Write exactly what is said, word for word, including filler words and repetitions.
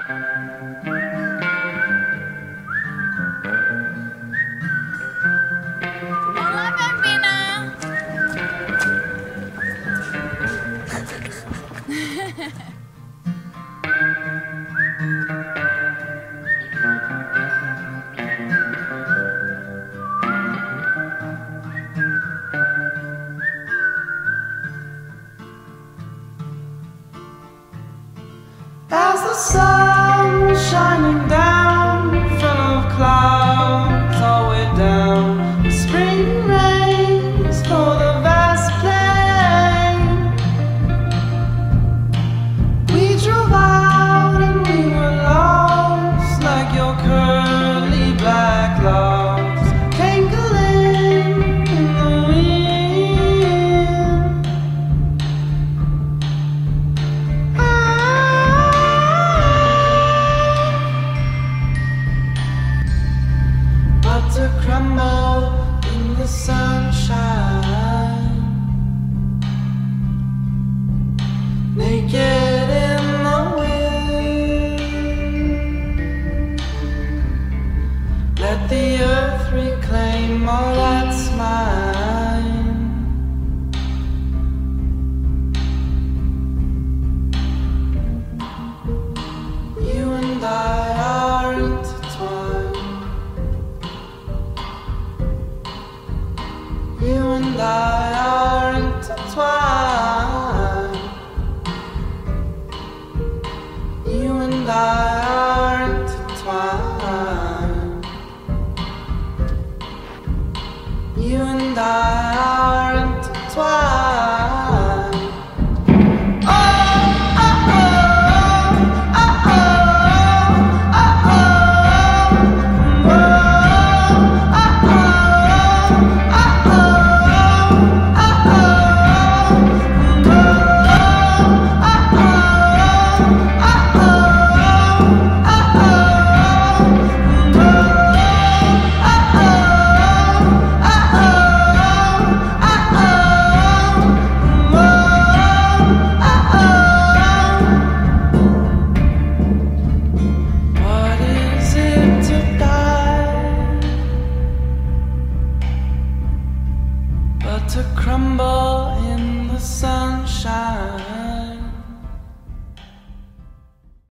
As the sun shining down, full of clouds all the way down, the spring rains for the vast plain. We drove out and we were lost, like your curly black locks tangling in the wind. To crumble in the sunshine, naked in the wind. Let the earth reclaim all that's mine. You and I are intertwined. You and I are intertwined. You and I